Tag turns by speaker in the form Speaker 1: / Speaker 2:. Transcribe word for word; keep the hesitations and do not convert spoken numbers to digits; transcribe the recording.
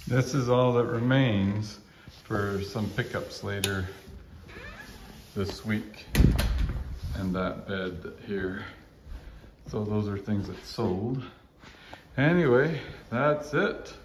Speaker 1: This is all that remains for some pickups later this week, and that bed here. So those are things that sold. Anyway, that's it.